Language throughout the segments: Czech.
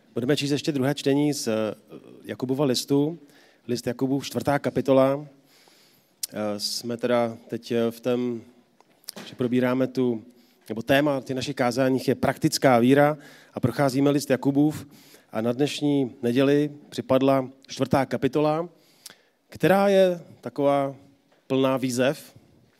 Budeme číst ještě druhé čtení z Jakubova listu, list Jakubův, 4. kapitola. Jsme teda teď v tom, že probíráme nebo téma těch našich kázáních je praktická víra a procházíme list Jakubův a na dnešní neděli připadla 4. kapitola, která je taková plná výzev.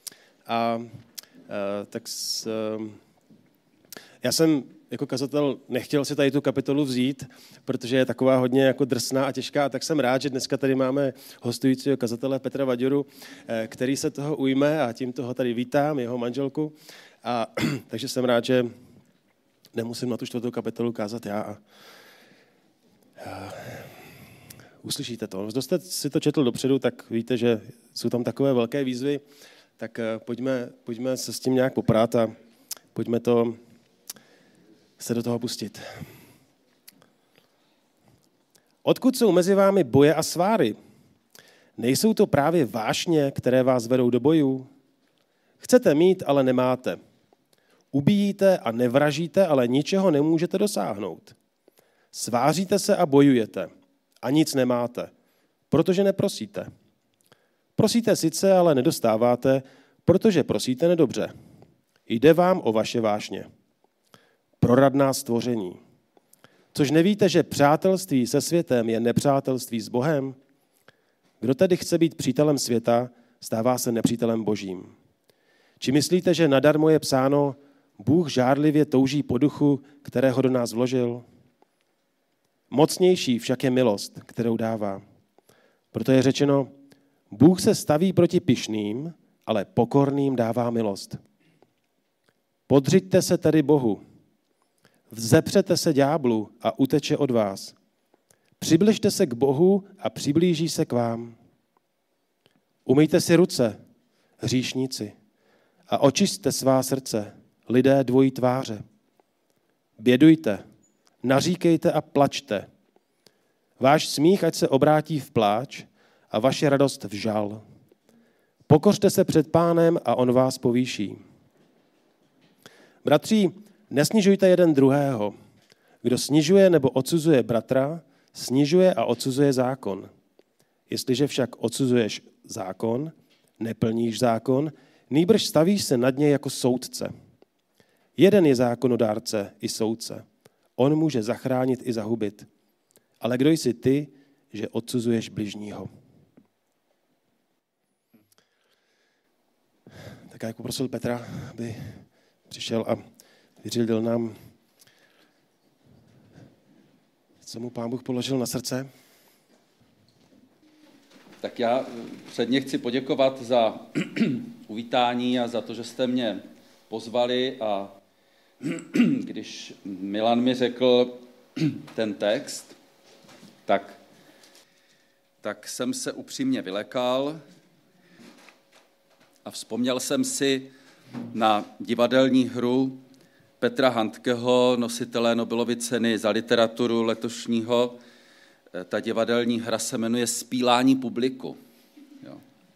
Já jsem jako kazatel nechtěl si tady tu kapitolu vzít, protože je taková hodně jako drsná a těžká, tak jsem rád, že dneska tady máme hostujícího kazatele Petra Vaďuru, který se toho ujme a tím toho tady vítám, jeho manželku. Takže jsem rád, že nemusím na tu 4. kapitolu kázat já. Uslyšíte to. Kdo jste si to četl dopředu, tak víte, že jsou tam takové velké výzvy, tak pojďme se s tím nějak poprat a pojďme se do toho pustit. Odkud jsou mezi vámi boje a sváry? Nejsou to právě vášně, které vás vedou do bojů? Chcete mít, ale nemáte. Ubíjíte a nevražíte, ale ničeho nemůžete dosáhnout. Sváříte se a bojujete a nic nemáte, protože neprosíte. Prosíte sice, ale nedostáváte, protože prosíte nedobře. Jde vám o vaše vášně. Proradná stvoření. Což nevíte, že přátelství se světem je nepřátelství s Bohem? Kdo tedy chce být přítelem světa, stává se nepřítelem Božím. Či myslíte, že nadarmo je psáno, Bůh žárlivě touží po duchu, kterého do nás vložil? Mocnější však je milost, kterou dává. Proto je řečeno, Bůh se staví proti pyšným, ale pokorným dává milost. Podřiďte se tedy Bohu. Vzepřete se ďáblu a uteče od vás. Přibližte se k Bohu a přiblíží se k vám. Umyjte si ruce, hříšníci, a očisťte svá srdce, lidé dvojí tváře. Bědujte, naříkejte a plačte. Váš smích ať se obrátí v pláč a vaše radost v žal. Pokořte se před Pánem a on vás povýší. Bratři, nesnižujte jeden druhého. Kdo snižuje nebo odsuzuje bratra, snižuje a odsuzuje zákon. Jestliže však odsuzuješ zákon, neplníš zákon, nýbrž stavíš se nad něj jako soudce. Jeden je zákonodárce i soudce. On může zachránit i zahubit. Ale kdo jsi ty, že odsuzuješ bližního? Tak já poprosil Petra, aby přišel a vyřídil nám, co mu Pán Bůh položil na srdce. Tak já předně chci poděkovat za uvítání a za to, že jste mě pozvali a když Milan mi řekl ten text, tak jsem se upřímně vylekal a vzpomněl jsem si na divadelní hru Petra Handkeho, nositele Nobelovy ceny za literaturu letošního. Ta divadelní hra se jmenuje Spílání publiku. Jo.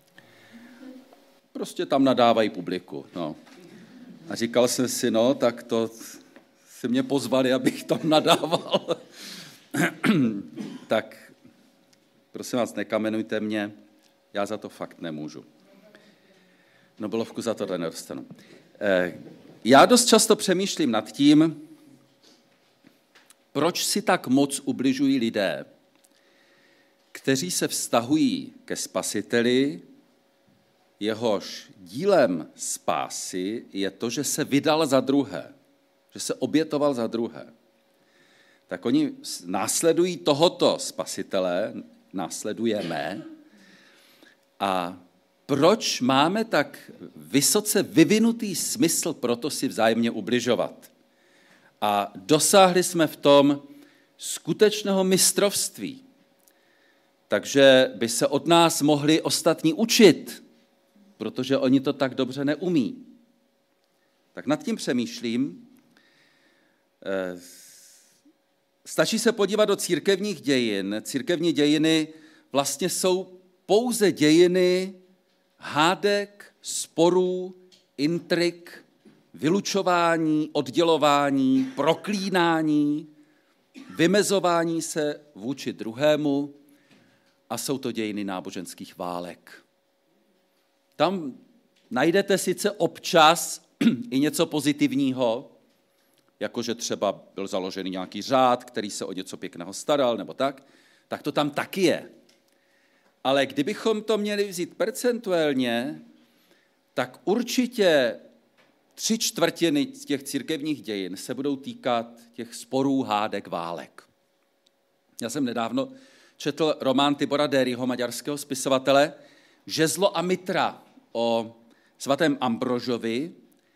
Prostě tam nadávají publiku. No. A říkal jsem si, tak to si mě pozvali, abych tam nadával. Tak prosím vás, nekamenujte mě, já za to fakt nemůžu. Nobelovku za to nedostanu. Já dost často přemýšlím nad tím, proč si tak moc ubližují lidé, kteří se vztahují ke Spasiteli, jehož dílem spásy je to, že se vydal za druhé, že se obětoval za druhé. Tak oni následují tohoto Spasitele, následujeme. A proč máme tak vysoce vyvinutý smysl pro to si vzájemně ubližovat? A dosáhli jsme v tom skutečného mistrovství. Takže by se od nás mohli ostatní učit, protože oni to tak dobře neumí. Tak nad tím přemýšlím. Stačí se podívat do církevních dějin. Církevní dějiny vlastně jsou pouze dějiny hádek, sporů, intrik, vylučování, oddělování, proklínání. vymezování se vůči druhému a jsou to dějiny náboženských válek. Tam najdete sice občas i něco pozitivního, jakože třeba byl založený nějaký řád, který se o něco pěkného staral, nebo tak to tam taky je. Ale kdybychom to měli vzít percentuálně, tak určitě 3/4 z těch církevních dějin se budou týkat těch sporů, hádek, válek. Já jsem nedávno četl román Tibora Deryho, maďarského spisovatele, Žezlo a mitra o svatém Ambrožovi,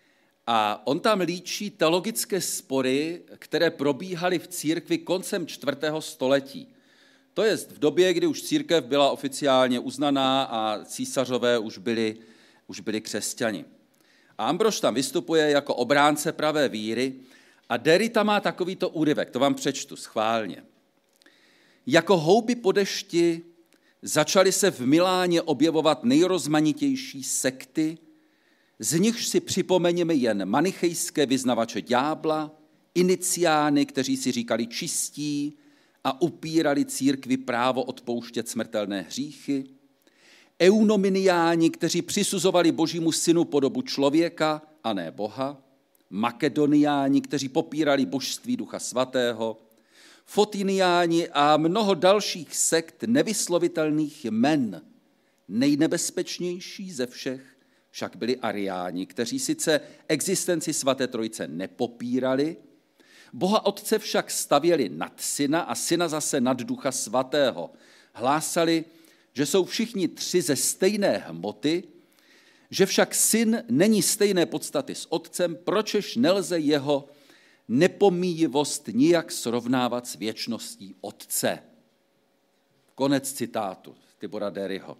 a on tam líčí teologické spory, které probíhaly v církvi koncem 4. století. To je v době, kdy už církev byla oficiálně uznaná a císařové už byli křesťani. A Ambrož tam vystupuje jako obránce pravé víry a Dery tam má takovýto úryvek, to vám přečtu schválně. Jako houby po dešti začaly se v Miláně objevovat nejrozmanitější sekty, z nichž si připomeňme jen manichejské vyznavače ďábla, iniciány, kteří si říkali čistí a upírali církvi právo odpouštět smrtelné hříchy, eunominiáni, kteří přisuzovali Božímu synu podobu člověka a ne Boha, makedoniáni, kteří popírali božství Ducha Svatého, fotiniáni a mnoho dalších sekt nevyslovitelných jmen. Nejnebezpečnější ze všech však byli ariáni, kteří sice existenci svaté trojice nepopírali, Boha Otce však stavěli nad syna a syna zase nad Ducha Svatého. Hlásali, že jsou všichni tři ze stejné hmoty, že však syn není stejné podstaty s otcem, pročež nelze jeho nepomíjivost nijak srovnávat s věčností otce. Konec citátu Tibora Deryho.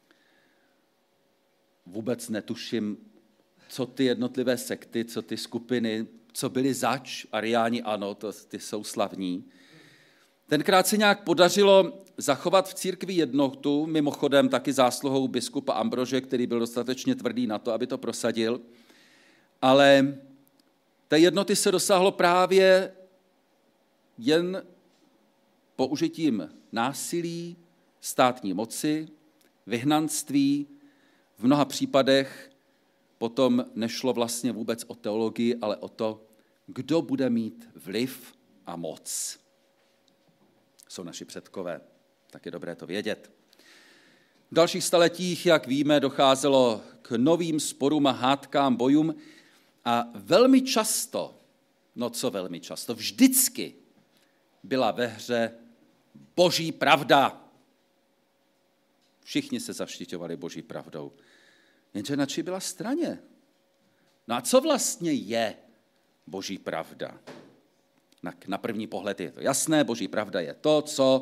Vůbec netuším, co ty jednotlivé sekty, co ty skupiny, co byly zač, ariáni ano, ty jsou slavní. Tenkrát se nějak podařilo zachovat v církvi jednotu, mimochodem taky zásluhou biskupa Ambrože, který byl dostatečně tvrdý na to, aby to prosadil, ale té jednoty se dosáhlo právě jen použitím násilí, státní moci, vyhnanství. V mnoha případech potom nešlo vlastně vůbec o teologii, ale o to, kdo bude mít vliv a moc. Jsou naši předkové, tak je dobré to vědět. V dalších staletích, jak víme, docházelo k novým sporům a hádkám, bojům a velmi často, vždycky byla ve hře Boží pravda. Všichni se zaštiťovali Boží pravdou. Jenže na čí byla straně? No a co vlastně je Boží pravda? Na první pohled je to jasné, Boží pravda je to,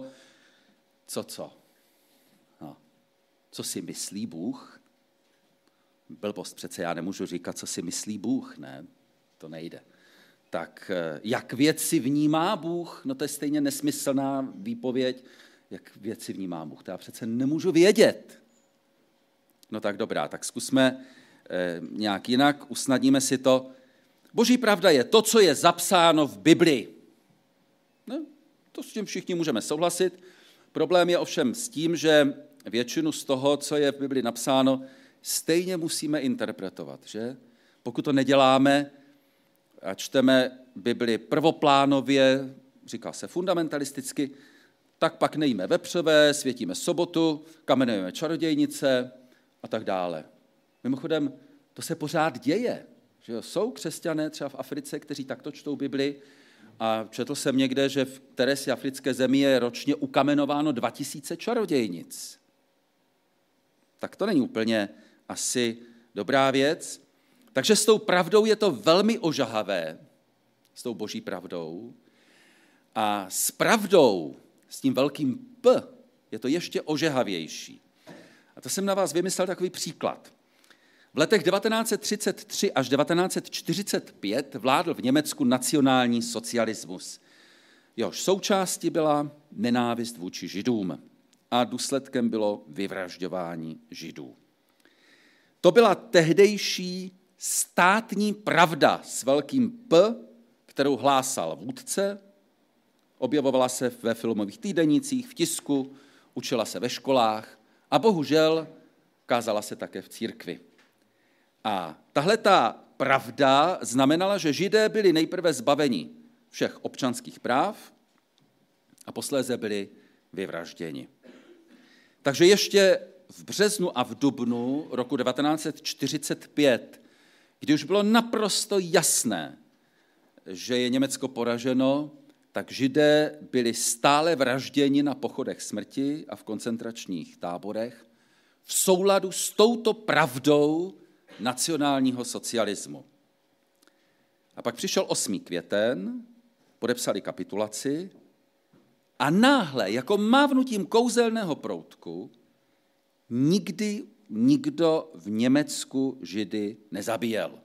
co? No, co si myslí Bůh? Blbost, přece já nemůžu říkat, co si myslí Bůh, ne? To nejde. Tak jak věci vnímá Bůh? No to je stejně nesmyslná výpověď, jak věci vnímá Bůh. To já přece nemůžu vědět. No tak dobrá, tak zkusme nějak jinak, usnadníme si to. Boží pravda je to, co je zapsáno v Biblii. No, to s tím všichni můžeme souhlasit. Problém je ovšem s tím, že většinu z toho, co je v Biblii napsáno, stejně musíme interpretovat, že? Pokud to neděláme a čteme Bibli prvoplánově, říká se fundamentalisticky, tak pak nejíme vepřové, světíme sobotu, kamenujeme čarodějnice a tak dále. Mimochodem, to se pořád děje. Že jsou křesťané třeba v Africe, kteří takto čtou Bibli a četl jsem někde, že v kterési africké zemi je ročně ukamenováno 2000 čarodějnic. Tak to není úplně asi dobrá věc. Takže s tou pravdou je to velmi ožahavé, s tou Boží pravdou. A s pravdou, s tím velkým P, je to ještě ožahavější. A to jsem na vás vymyslel takový příklad. V letech 1933 až 1945 vládl v Německu nacionální socialismus. Jehož součástí byla nenávist vůči Židům a důsledkem bylo vyvražďování Židů. To byla tehdejší státní pravda s velkým P, kterou hlásal vůdce objevovala se ve filmových týdenících, v tisku, učila se ve školách a bohužel kázala se také v církvi. A tahleta pravda znamenala, že Židé byli nejprve zbaveni všech občanských práv a posléze byli vyvražděni. Takže ještě v březnu a v dubnu roku 1945, kdy už bylo naprosto jasné, že je Německo poraženo, tak Židé byli stále vražděni na pochodech smrti a v koncentračních táborech v souladu s touto pravdou nacionálního socialismu. A pak přišel 8. květen, podepsali kapitulaci a náhle, jako mávnutím kouzelného proutku, nikdy nikdo v Německu Židy nezabíjel.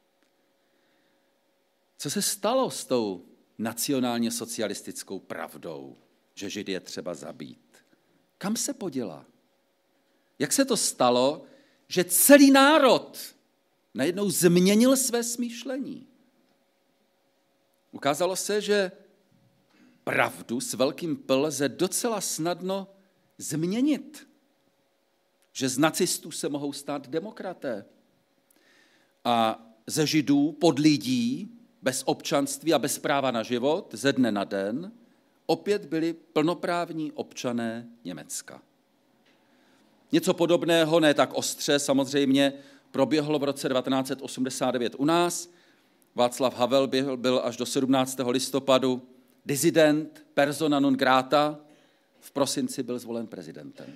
Co se stalo s tou nacionálně socialistickou pravdou, že Židy je třeba zabít? Kam se poděla? Jak se to stalo, že celý národ najednou změnil své smýšlení? Ukázalo se, že pravdu s velkým P lze docela snadno změnit. Že z nacistů se mohou stát demokraté. A ze Židů, podlidí, bez občanství a bez práva na život, ze dne na den, opět byli plnoprávní občané Německa. Něco podobného, ne tak ostře samozřejmě, proběhlo v roce 1989 u nás. Václav Havel byl až do 17. listopadu disident, persona non grata, v prosinci byl zvolen prezidentem.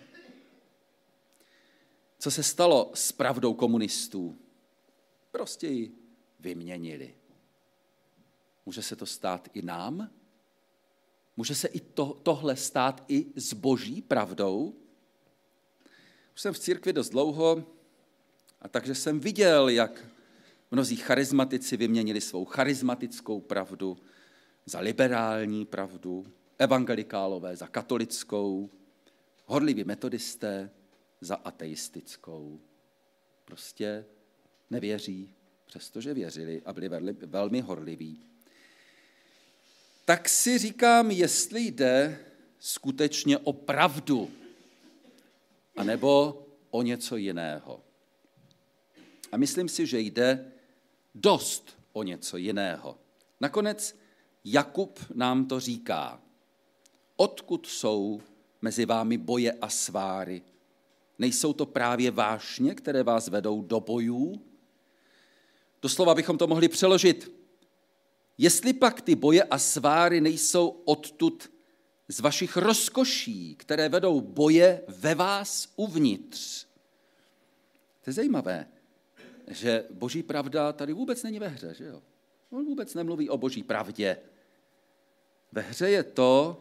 Co se stalo s pravdou komunistů? Prostě ji vyměnili. Může se to stát i nám? Může se i tohle stát i s boží pravdou? Už jsem v církvi dost dlouho, a takže jsem viděl, jak mnozí charizmatici vyměnili svou charizmatickou pravdu za liberální pravdu, evangelikálové za katolickou, horliví metodisté za ateistickou. Prostě nevěří, přestože věřili a byli velmi horliví. Tak si říkám, jestli jde skutečně o pravdu, anebo o něco jiného. A myslím si, že jde dost o něco jiného. Nakonec Jakub nám to říká. Odkud jsou mezi vámi boje a sváry? Nejsou to právě vášně, které vás vedou do bojů? Doslova bychom to mohli přeložit. Jestli pak ty boje a sváry nejsou odtud z vašich rozkoší, které vedou boje ve vás uvnitř. To je zajímavé, že boží pravda tady vůbec není ve hře, že jo? On vůbec nemluví o boží pravdě. Ve hře je to,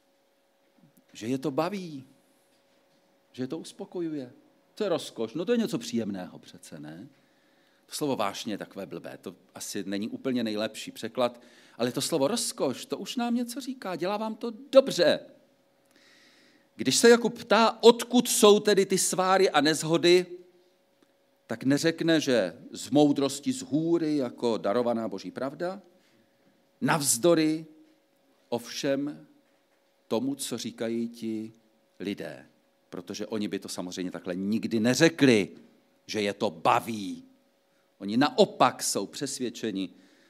že je to baví, že je to uspokojuje. To je rozkoš, no to je něco příjemného přece, ne? To slovo vášně je takové blbé, to asi není úplně nejlepší překlad, ale to slovo rozkoš, to už nám něco říká, dělá vám to dobře. Když se Jakub ptá, odkud jsou tedy ty sváry a nezhody, tak neřekne, že z moudrosti z hůry jako darovaná boží pravda, navzdory ovšem tomu, co říkají ti lidé, protože oni by to samozřejmě takhle nikdy neřekli, že je to baví. Oni naopak jsou přesvědčeni,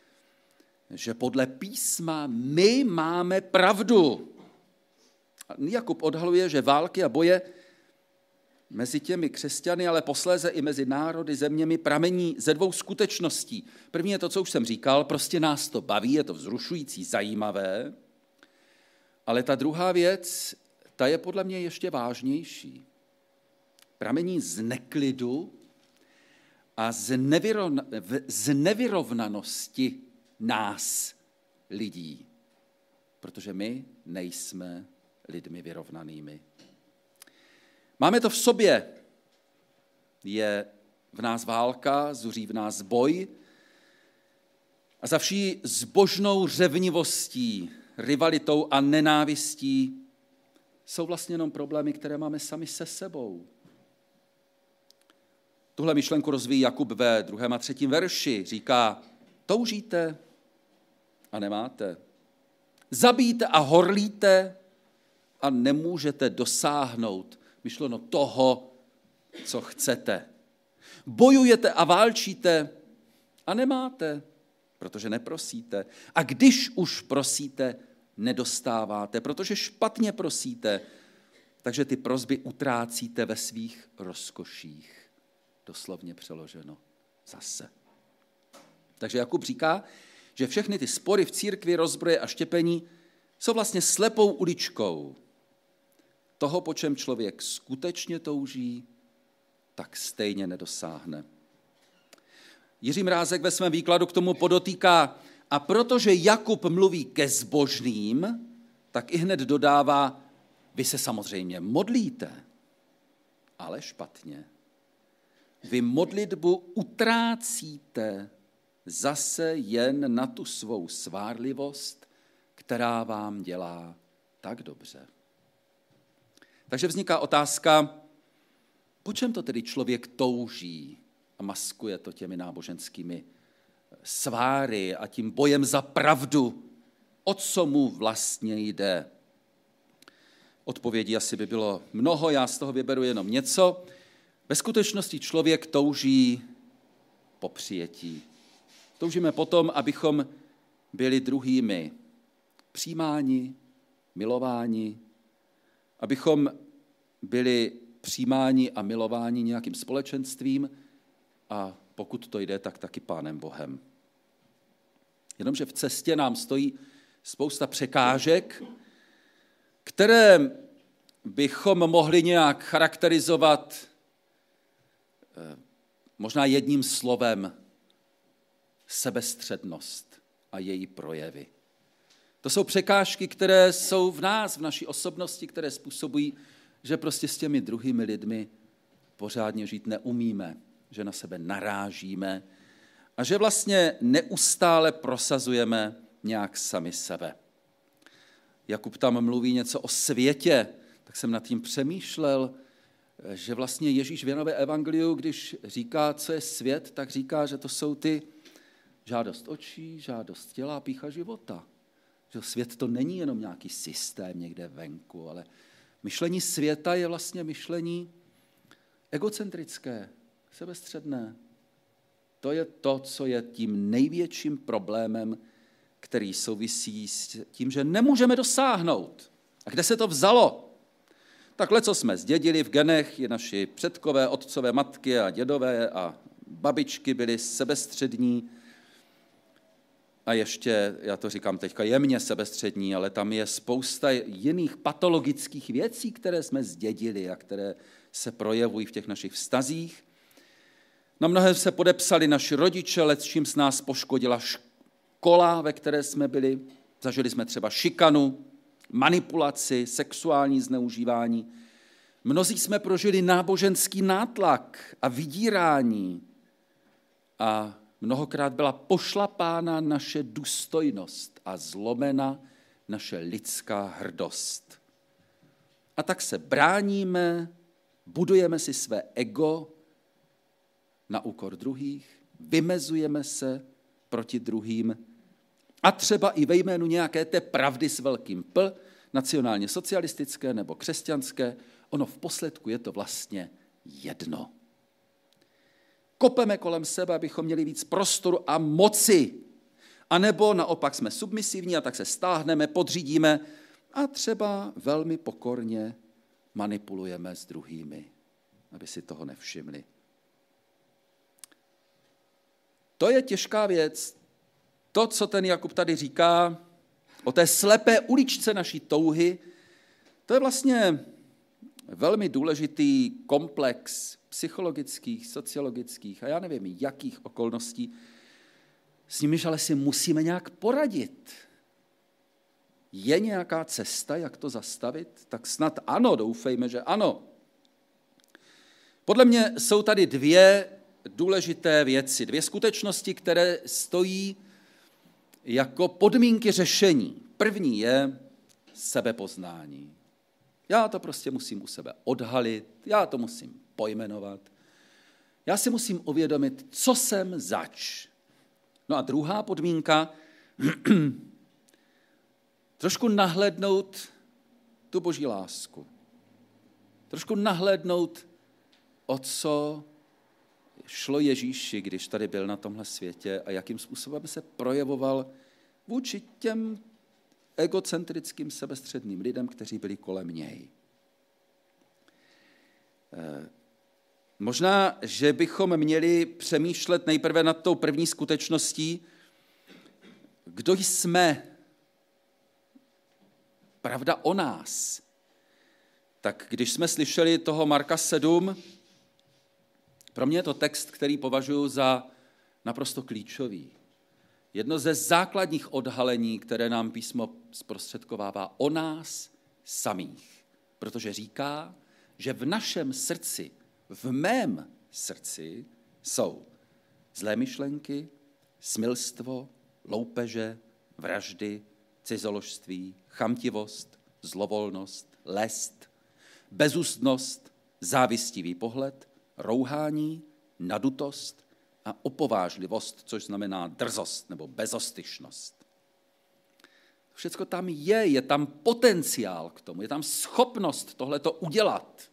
že podle písma my máme pravdu. A Jakub odhaluje, že války a boje mezi těmi křesťany, ale posléze i mezi národy, zeměmi pramení ze dvou skutečností. První je to, co už jsem říkal, prostě nás to baví, je to vzrušující, zajímavé, ale ta druhá věc, ta je podle mě ještě vážnější. Pramení z neklidu a z nevyrovnanosti nás, lidí, protože my nejsme lidmi vyrovnanými. Máme to v sobě. Je v nás válka, zuří v nás boj a za vší zbožnou řevnivostí, rivalitou a nenávistí jsou vlastně jenom problémy, které máme sami se sebou. Tuhle myšlenku rozvíjí Jakub ve 2. a 3. verši. Říká, toužíte a nemáte. Zabíjíte a horlíte a nemůžete dosáhnout, myšleno toho, co chcete. Bojujete a válčíte a nemáte, protože neprosíte. A když už prosíte, nedostáváte, protože špatně prosíte, takže ty prosby utrácíte ve svých rozkoších. Doslovně přeloženo zase. Takže Jakub říká, že všechny ty spory v církvi, rozbroje a štěpení jsou vlastně slepou uličkou toho, po čem člověk skutečně touží, tak stejně nedosáhne. Jiří Mrázek ve svém výkladu k tomu podotýká, a protože Jakub mluví ke zbožným, tak i hned dodává, vy se samozřejmě modlíte, ale špatně. Vy modlitbu utrácíte zase jen na tu svou svárlivost, která vám dělá tak dobře. Takže vzniká otázka, po čem to tedy člověk touží a maskuje to těmi náboženskými sváry a tím bojem za pravdu, o co mu vlastně jde. Odpovědí asi by bylo mnoho, já z toho vyberu jenom něco. Ve skutečnosti člověk touží po přijetí. Toužíme potom, abychom byli druhými přijímáni, milováni, abychom byli přijímáni a milováni nějakým společenstvím a pokud to jde, tak taky Pánem Bohem. Jenomže v cestě nám stojí spousta překážek, které bychom mohli nějak charakterizovat možná jedním slovem sebestřednost a její projevy. To jsou překážky, které jsou v nás, v naší osobnosti, které způsobují, že prostě s těmi druhými lidmi pořádně žít neumíme, že na sebe narážíme a že vlastně neustále prosazujeme nějak sami sebe. Jakub tam mluví něco o světě, tak jsem nad tím přemýšlel, že vlastně Ježíš v Janově evangeliu, když říká, co je svět, tak říká, že to jsou ty žádost očí, žádost těla a pýcha života. Že svět to není jenom nějaký systém někde venku, ale myšlení světa je vlastně myšlení egocentrické, sebestředné. To je to, co je tím největším problémem, který souvisí s tím, že nemůžeme dosáhnout. A kde se to vzalo? Takhle, co jsme zdědili v genech, i naši předkové, otcové, matky a dědové a babičky byli sebestřední. A ještě, já to říkám teďka jemně sebestřední, ale tam je spousta jiných patologických věcí, které jsme zdědili a které se projevují v těch našich vztazích. Na mnohé se podepsali naši rodiče, lecčím z nás poškodila škola, ve které jsme byli. Zažili jsme třeba šikanu, manipulaci, sexuální zneužívání. Mnozí jsme prožili náboženský nátlak a vydírání a mnohokrát byla pošlapána naše důstojnost a zlomena naše lidská hrdost. A tak se bráníme, budujeme si své ego na úkor druhých, vymezujeme se proti druhým a třeba i ve jménu nějaké té pravdy s velkým P, nacionálně socialistické nebo křesťanské, ono v posledku je to vlastně jedno. Kopeme kolem sebe, abychom měli víc prostoru a moci. A nebo naopak jsme submisivní a tak se stáhneme, podřídíme a třeba velmi pokorně manipulujeme s druhými, aby si toho nevšimli. To je těžká věc. To, co ten Jakub tady říká o té slepé uličce naší touhy, to je vlastně velmi důležitý komplex psychologických, sociologických a já nevím, jakých okolností, s nimiž ale si musíme nějak poradit. Je nějaká cesta, jak to zastavit? Tak snad ano, doufejme, že ano. Podle mě jsou tady dvě důležité věci, dvě skutečnosti, které stojí jako podmínky řešení. První je sebepoznání. Já to prostě musím u sebe odhalit, já to musím pojmenovat. Já si musím uvědomit, co jsem zač. No a druhá podmínka, trošku nahlédnout tu boží lásku. Trošku nahlédnout, o co šlo Ježíši, když tady byl na tomhle světě a jakým způsobem se projevoval vůči těm egocentrickým sebestředným lidem, kteří byli kolem něj. Možná, že bychom měli přemýšlet nejprve nad tou první skutečností, kdo jsme, pravda o nás. Tak když jsme slyšeli toho Marka 7, pro mě je to text, který považuji za naprosto klíčový. Jedno ze základních odhalení, které nám písmo zprostředkovává o nás samých. Protože říká, že v našem srdci, v mém srdci jsou zlé myšlenky, smilstvo, loupeže, vraždy, cizoložství, chamtivost, zlovolnost, lest, bezústnost, závistivý pohled, rouhání, nadutost a opovážlivost, což znamená drzost nebo bezostyšnost. Všecko tam je tam potenciál k tomu, je tam schopnost tohleto udělat.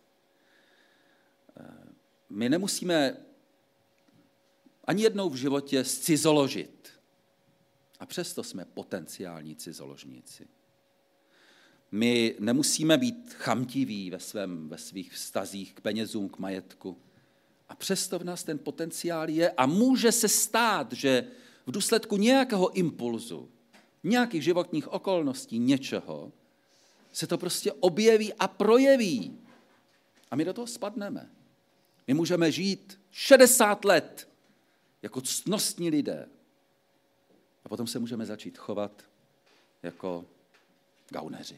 My nemusíme ani jednou v životě zcizoložit. A přesto jsme potenciální cizoložníci. My nemusíme být chamtiví ve svých vztazích k penězům, k majetku. A přesto v nás ten potenciál je a může se stát, že v důsledku nějakého impulzu, nějakých životních okolností, něčeho, se to prostě objeví a projeví. A my do toho spadneme. My můžeme žít 60 let jako ctnostní lidé. A potom se můžeme začít chovat jako gauneři.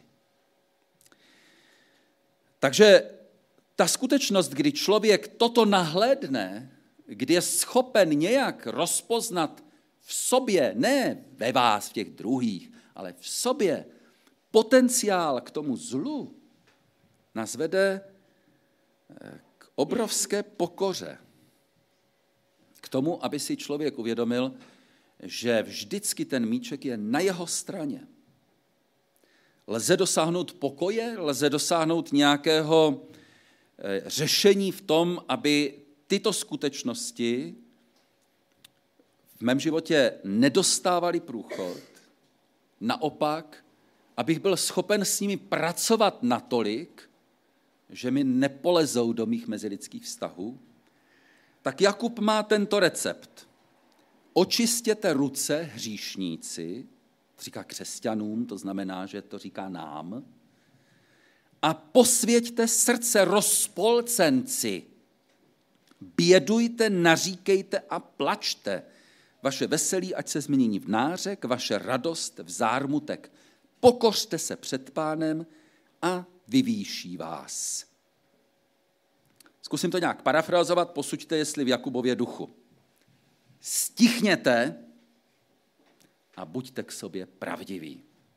Takže ta skutečnost, kdy člověk toto nahlédne, kdy je schopen nějak rozpoznat v sobě, ne ve vás, v těch druhých, ale v sobě potenciál k tomu zlu, nás vede k obrovské pokoře. K tomu, aby si člověk uvědomil, že vždycky ten míček je na jeho straně. Lze dosáhnout pokoje, lze dosáhnout nějakého řešení v tom, aby tyto skutečnosti v mém životě nedostávaly průchod. Naopak, abych byl schopen s nimi pracovat natolik, že mi nepolezou do mých mezilidských vztahů, tak Jakub má tento recept. Očistěte ruce, hříšníci, říká křesťanům, to znamená, že to říká nám, a posvěťte srdce, rozpolcenci. Bědujte, naříkejte a plačte. Vaše veselí, ať se změní v nářek, vaše radost v zármutek. Pokořte se před Pánem a vyvýší vás. Zkusím to nějak parafrázovat, posuďte, jestli v Jakubově duchu. Stichněte a buďte k sobě pravdiví.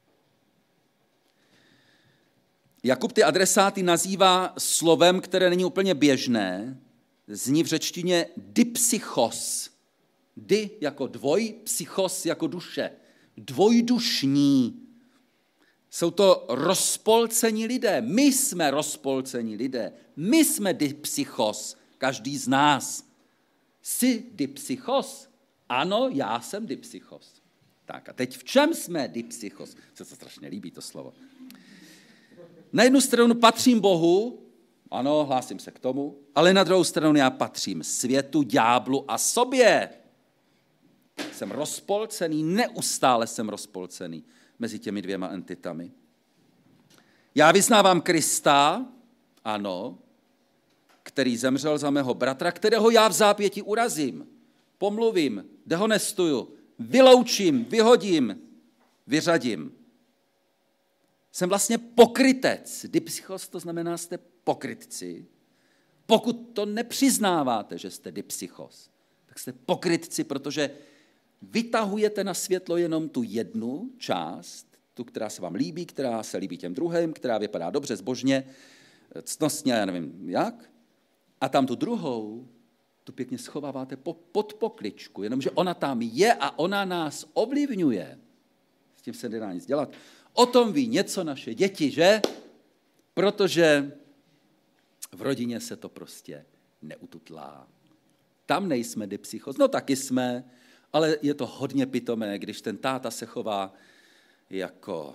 Jakub ty adresáty nazývá slovem, které není úplně běžné, zní v řečtině dipsychos. Di jako dvoj, psychos jako duše. Dvojdušní. Jsou to rozpolcení lidé. My jsme rozpolcení lidé. My jsme dipsychos, každý z nás. Jsi dipsychos? Ano, já jsem dipsychos. Tak a teď v čem jsme dipsychos? Se to strašně líbí, to slovo. Na jednu stranu patřím Bohu, ano, hlásím se k tomu, ale na druhou stranu já patřím světu, ďáblu a sobě. Jsem rozpolcený, neustále jsem rozpolcený mezi těmi dvěma entitami. Já vyznávám Krista, ano, který zemřel za mého bratra, kterého já v zápěti urazím, pomluvím, dehonestuju, vyloučím, vyhodím, vyřadím. Jsem vlastně pokrytec. Dipsychos, to znamená, jste pokrytci. Pokud to nepřiznáváte, že jste dipsychos, tak jste pokrytci, protože vytahujete na světlo jenom tu jednu část, tu, která se vám líbí, která se líbí těm druhým, která vypadá dobře, zbožně, ctnostně, já nevím jak. A tam tu druhou, tu pěkně schováváte pod pokličku, jenomže ona tam je a ona nás ovlivňuje. S tím se nedá nic dělat. O tom ví něco naše děti, že? Protože v rodině se to prostě neututlá. Tam nejsme dipsychos. No taky jsme, ale je to hodně pitomé, když ten táta se chová jako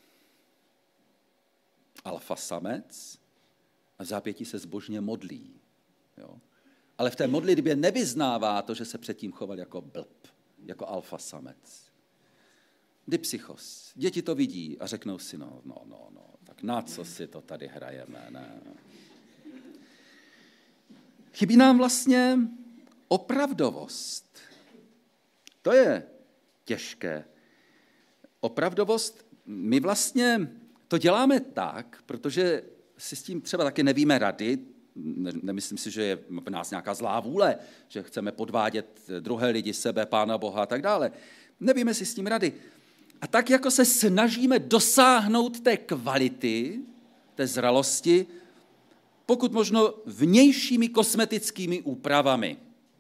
alfa samec a v zápětí se zbožně modlí. Jo? Ale v té modlitbě nevyznává to, že se předtím choval jako blb, jako alfa samec. Dipsychos. Děti to vidí a řeknou si, no, tak na co si to tady hrajeme, ne? Chybí nám vlastně opravdovost. To je těžké. Opravdovost, my vlastně to děláme tak, protože si s tím třeba taky nevíme rady, nemyslím si, že je v nás nějaká zlá vůle, že chceme podvádět druhé lidi, sebe, Pána Boha a tak dále. Nevíme si s tím rady. A tak jako se snažíme dosáhnout té kvality, té zralosti, pokud možno vnějšími kosmetickými úpravami,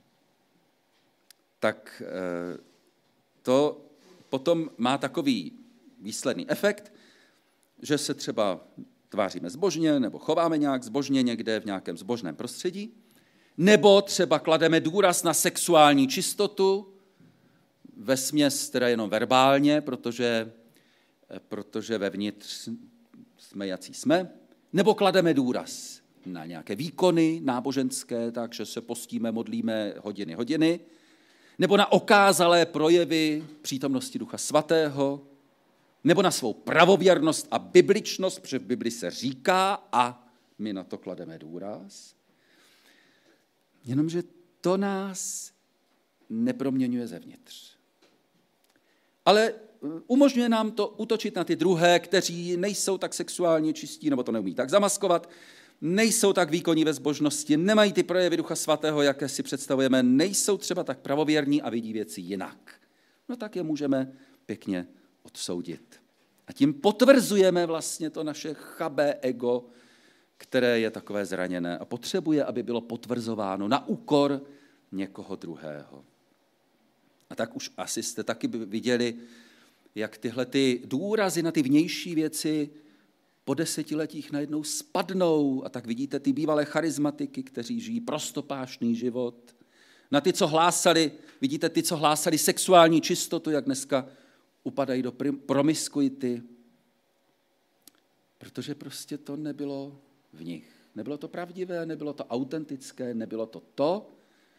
tak to potom má takový výsledný efekt, že se třeba tváříme zbožně nebo chováme nějak zbožně někde v nějakém zbožném prostředí, nebo třeba klademe důraz na sexuální čistotu, vesměs teda jenom verbálně, protože vevnitř jsme jací jsme, nebo klademe důraz na nějaké výkony náboženské, takže se postíme, modlíme hodiny, nebo na okázalé projevy přítomnosti Ducha Svatého, nebo na svou pravověrnost a bibličnost, protože v Bibli se říká a my na to klademe důraz. Jenomže to nás neproměňuje zevnitř. Ale umožňuje nám to útočit na ty druhé, kteří nejsou tak sexuálně čistí, nebo to neumí tak zamaskovat, nejsou tak výkonní ve zbožnosti, nemají ty projevy Ducha Svatého, jaké si představujeme, nejsou třeba tak pravověrní a vidí věci jinak. No tak je můžeme pěkně odsoudit. A tím potvrzujeme vlastně to naše chabé ego, které je takové zraněné a potřebuje, aby bylo potvrzováno na úkor někoho druhého. A tak už asi jste taky viděli, jak tyhle ty důrazy na ty vnější věci po desetiletích najednou spadnou. A tak vidíte ty bývalé charizmatiky, kteří žijí prostopášný život. Na ty, co hlásali, vidíte ty, co hlásali sexuální čistotu, jak dneska upadají do promiskuity. Protože prostě to nebylo v nich. Nebylo to pravdivé, nebylo to autentické, nebylo to to,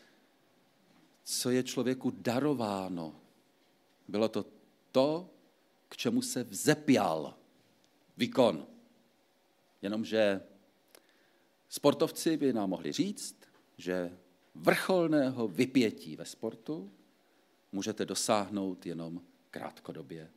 co je člověku darováno. Bylo to to, k čemu se vzepěl výkon. Jenomže sportovci by nám mohli říct, že vrcholného vypětí ve sportu můžete dosáhnout jenom krátkodobě.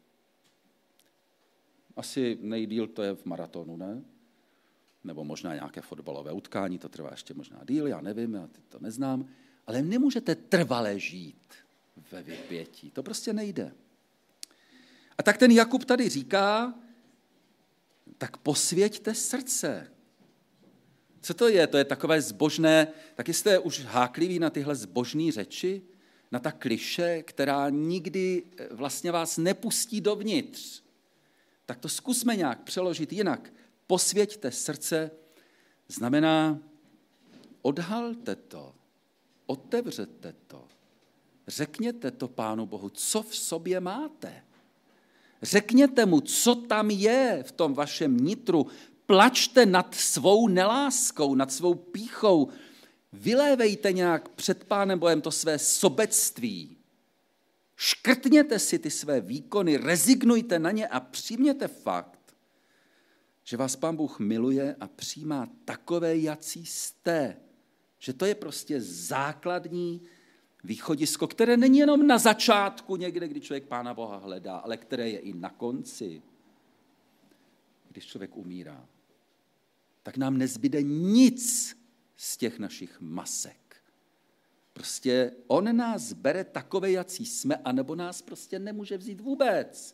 Asi nejdýl to je v maratonu, ne? Nebo možná nějaké fotbalové utkání, to trvá ještě možná díl, já nevím, já to neznám. Ale nemůžete trvale žít ve vypětí. To prostě nejde. A tak ten Jakub tady říká, tak posvěťte srdce. Co to je? To je takové zbožné, tak jste už hákliví na tyhle zbožné řeči, na ta kliše, která nikdy vlastně vás nepustí dovnitř. Tak to zkusme nějak přeložit jinak. Posvěťte srdce znamená odhalte to. Otevřete to. Řekněte to Pánu Bohu, co v sobě máte. Řekněte mu, co tam je v tom vašem nitru. Plačte nad svou neláskou, nad svou pýchou. Vylévejte nějak před Pánem Bohem to své sobectví. Škrtněte si ty své výkony, rezignujte na ně a přijměte fakt, že vás Pán Bůh miluje a přijímá takové, jací jste. Že to je prostě základní východisko, které není jenom na začátku někde, kdy člověk Pána Boha hledá, ale které je i na konci, když člověk umírá. Tak nám nezbyde nic z těch našich masek. Prostě on nás bere takové, jací jsme, anebo nás prostě nemůže vzít vůbec.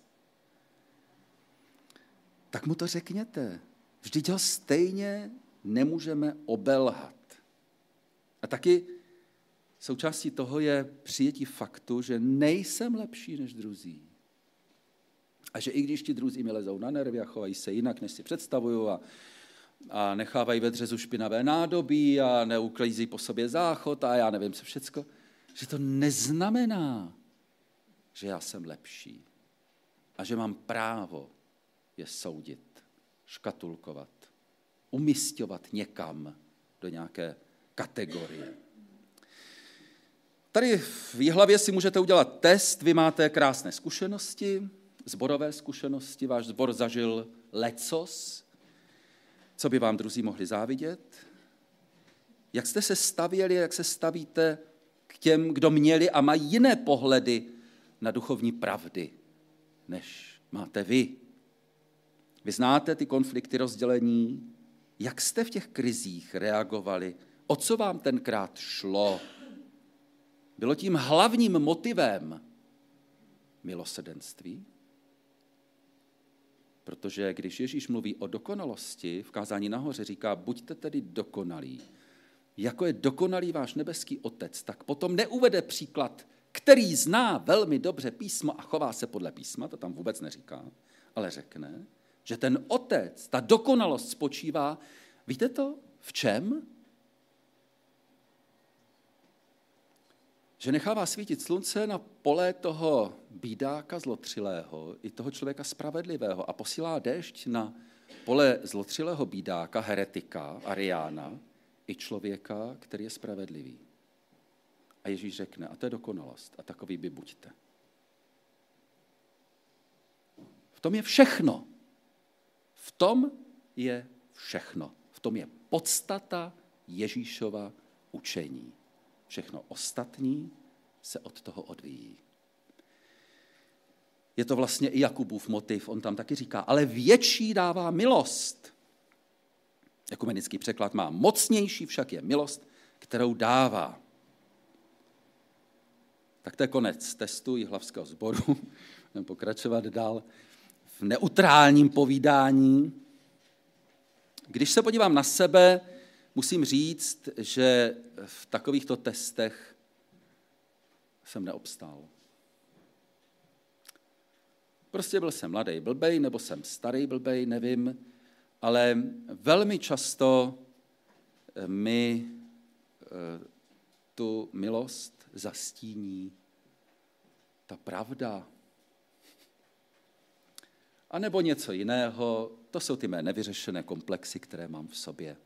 Tak mu to řekněte. Vždyť ho stejně nemůžeme obelhat. A taky součástí toho je přijetí faktu, že nejsem lepší než druzí. A že i když ti druzí mi lezou na nervy a chovají se jinak, než si představuju a nechávají ve dřezu špinavé nádobí a neuklízí po sobě záchod a já nevím co všecko, že to neznamená, že já jsem lepší a že mám právo je soudit, škatulkovat, umisťovat někam do nějaké kategorie. Tady v Jihlavě si můžete udělat test, vy máte krásné zkušenosti, sborové zkušenosti, váš sbor zažil lecos, co by vám druzí mohli závidět. Jak jste se stavěli, jak se stavíte k těm, kdo měli a mají jiné pohledy na duchovní pravdy, než máte vy. Vy znáte ty konflikty rozdělení, jak jste v těch krizích reagovali, o co vám tenkrát šlo. Bylo tím hlavním motivem milosrdenství? Protože když Ježíš mluví o dokonalosti, v kázání nahoře říká, buďte tedy dokonalí, jako je dokonalý váš nebeský Otec, tak potom neuvede příklad, který zná velmi dobře písmo a chová se podle písma, to tam vůbec neříká, ale řekne, že ten Otec, ta dokonalost spočívá, víte to, v čem? Že nechává svítit slunce na pole toho bídáka zlotřilého i toho člověka spravedlivého a posílá déšť na pole zlotřilého bídáka, heretika, ariána, i člověka, který je spravedlivý. A Ježíš řekne, a to je dokonalost, a takový by buďte. V tom je všechno. V tom je všechno. V tom je podstata Ježíšova učení. Všechno ostatní se od toho odvíjí. Je to vlastně i Jakubův motiv, on tam taky říká, ale větší dává milost. Ekumenický překlad má mocnější však je milost, kterou dává. Tak to je konec testu Jihlavského sboru. Budeme pokračovat dál v neutrálním povídání. Když se podívám na sebe, musím říct, že v takovýchto testech jsem neobstál. Prostě byl jsem mladý blbej, nebo jsem starý blbej, nevím, ale velmi často mi tu milost zastíní ta pravda. A nebo něco jiného, to jsou ty mé nevyřešené komplexy, které mám v sobě.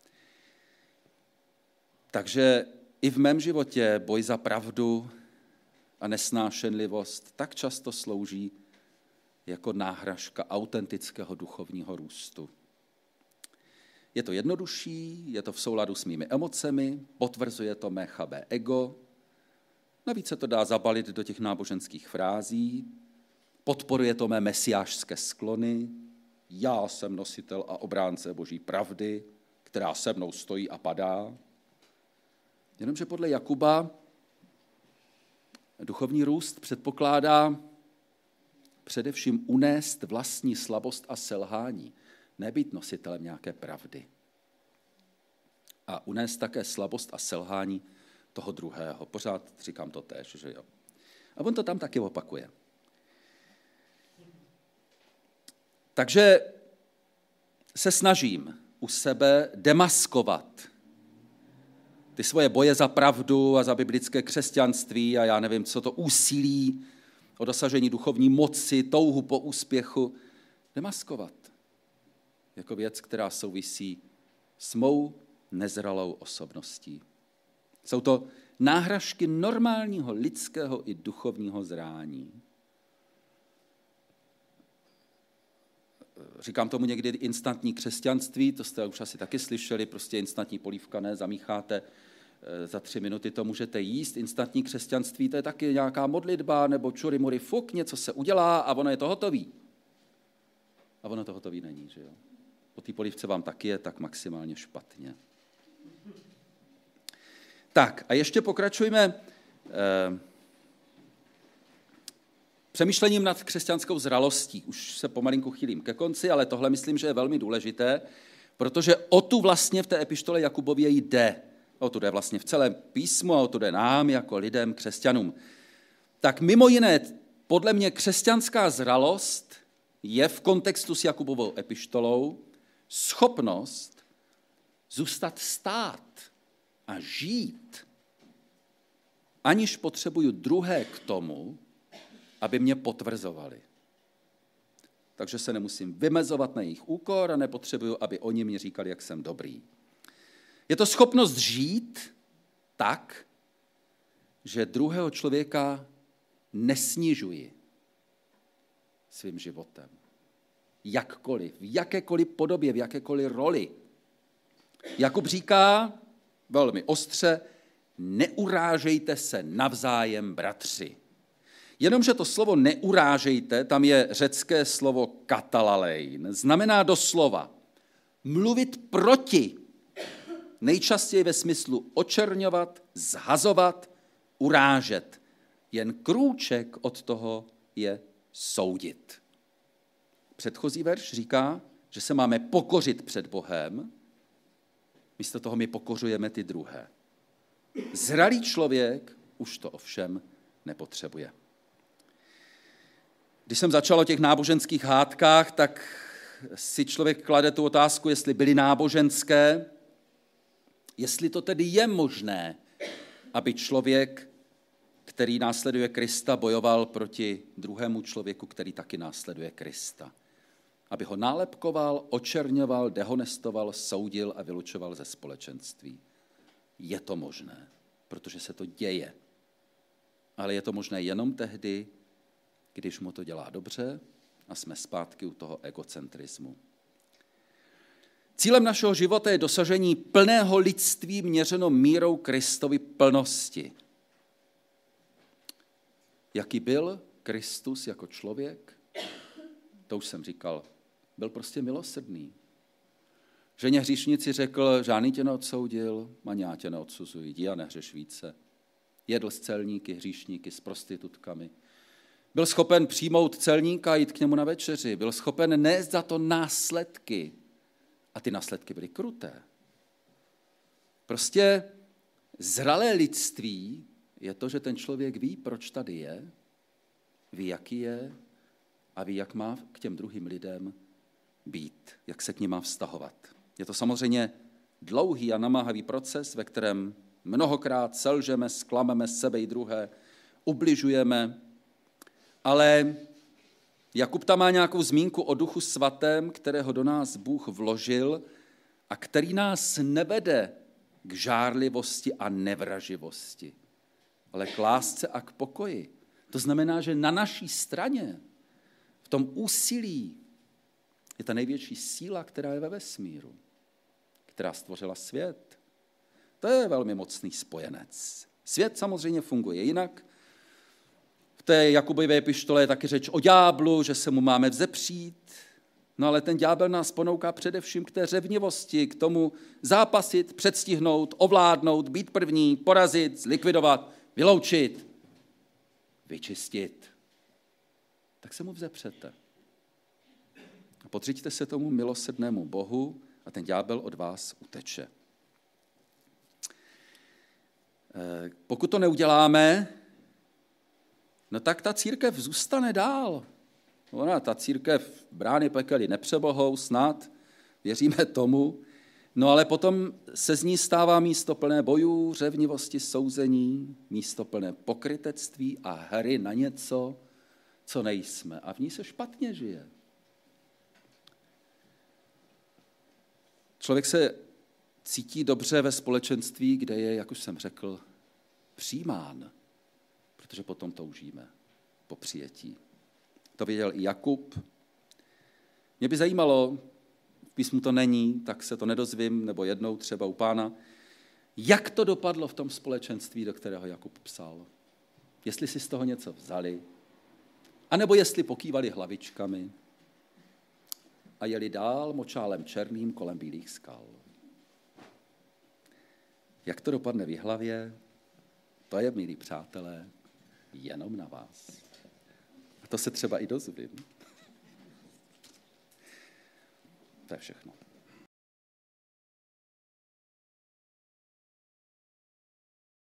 Takže i v mém životě boj za pravdu a nesnášenlivost tak často slouží jako náhražka autentického duchovního růstu. Je to jednodušší, je to v souladu s mými emocemi, potvrzuje to mé chabé ego, navíc se to dá zabalit do těch náboženských frází, podporuje to mé mesiášské sklony, já jsem nositel a obránce boží pravdy, která se mnou stojí a padá. Jenomže podle Jakuba duchovní růst předpokládá především unést vlastní slabost a selhání, nebýt nositelem nějaké pravdy. A unést také slabost a selhání toho druhého. Pořád říkám to též, že jo. A on to tam taky opakuje. Takže se snažím u sebe demaskovat ty svoje boje za pravdu a za biblické křesťanství a já nevím, co to úsilí o dosažení duchovní moci, touhu po úspěchu, demaskovat jako věc, která souvisí s mou nezralou osobností. Jsou to náhražky normálního lidského i duchovního zrání. Říkám tomu někdy instantní křesťanství, to jste už asi taky slyšeli, prostě instantní polívka, ne, zamícháte, za 3 minuty to můžete jíst. Instantní křesťanství, to je taky nějaká modlitba, nebo čurimuri fuk, něco se udělá a ono je to hotový. A ono to hotový není, že jo. Po té polívce vám taky je tak maximálně špatně. Tak a ještě pokračujeme přemýšlením nad křesťanskou zralostí. Už se pomalinku chýlím ke konci, ale tohle myslím, že je velmi důležité, protože o tu vlastně v té epištole Jakubově jde. O tu jde vlastně v celém písmu a o tu jde nám jako lidem, křesťanům. Tak mimo jiné, podle mě křesťanská zralost je v kontextu s Jakubovou epištolou schopnost zůstat stát a žít, aniž potřebuju druhé k tomu, aby mě potvrzovali. Takže se nemusím vymezovat na jejich úkor a nepotřebuju, aby oni mi říkali, jak jsem dobrý. Je to schopnost žít tak, že druhého člověka nesnižuji svým životem. Jakkoliv, v jakékoliv podobě, v jakékoliv roli. Jakub říká velmi ostře, neurážejte se navzájem, bratři. Jenomže to slovo neurážejte, tam je řecké slovo katalalein, znamená doslova mluvit proti, nejčastěji ve smyslu očerňovat, zhazovat, urážet. Jen krůček od toho je soudit. Předchozí verš říká, že se máme pokořit před Bohem, místo toho my pokořujeme ty druhé. Zralý člověk už to ovšem nepotřebuje. Když jsem začal o těch náboženských hádkách, tak si člověk klade tu otázku, jestli byly náboženské, jestli to tedy je možné, aby člověk, který následuje Krista, bojoval proti druhému člověku, který taky následuje Krista. Aby ho nálepkoval, očerňoval, dehonestoval, soudil a vylučoval ze společenství. Je to možné, protože se to děje. Ale je to možné jenom tehdy, když mu to dělá dobře a jsme zpátky u toho egocentrismu. Cílem našeho života je dosažení plného lidství měřeno mírou Kristovy plnosti. Jaký byl Kristus jako člověk? To už jsem říkal, byl prostě milosrdný. Ženě hříšnici řekl, žádný tě neodsoudil, ani já tě neodsuzuji, jdi a nehřeš více. Jedl s celníky, hříšníky, s prostitutkami. Byl schopen přijmout celníka a jít k němu na večeři. Byl schopen nést za to následky. A ty následky byly kruté. Prostě zralé lidství je to, že ten člověk ví, proč tady je, ví, jaký je a ví, jak má k těm druhým lidem být, jak se k nim má vztahovat. Je to samozřejmě dlouhý a namáhavý proces, ve kterém mnohokrát selžeme, zklameme sebe i druhé, ubližujeme, ale Jakub tam má nějakou zmínku o Duchu svatém, kterého do nás Bůh vložil a který nás nevede k žárlivosti a nevraživosti, ale k lásce a k pokoji. To znamená, že na naší straně, v tom úsilí, je ta největší síla, která je ve vesmíru, která stvořila svět. To je velmi mocný spojenec. Svět samozřejmě funguje jinak. V té Jakubově epištole je taky řeč o ďáblu, že se mu máme vzepřít. No ale ten ďábel nás ponouká především k té řevnivosti, k tomu zápasit, předstihnout, ovládnout, být první, porazit, zlikvidovat, vyloučit, vyčistit. Tak se mu vzepřete. A podřiďte se tomu milosrdnému Bohu a ten ďábel od vás uteče. Pokud to neuděláme, no tak ta církev zůstane dál. Ta církev brány pekel nepřebohou, snad, věříme tomu, no ale potom se z ní stává místo plné bojů, řevnivosti, souzení, místo plné pokrytectví a hry na něco, co nejsme. A v ní se špatně žije. Člověk se cítí dobře ve společenství, kde je, jak už jsem řekl, přijímán, protože potom toužíme po přijetí. To věděl i Jakub. Mě by zajímalo, v písmu to není, tak se to nedozvím, nebo jednou třeba u Pána, jak to dopadlo v tom společenství, do kterého Jakub psal. Jestli si z toho něco vzali, anebo jestli pokývali hlavičkami a jeli dál močálem černým kolem bílých skal. Jak to dopadne v Jihlavě, to je, milí přátelé, jenom na vás. A to se třeba i dozvím. To je všechno.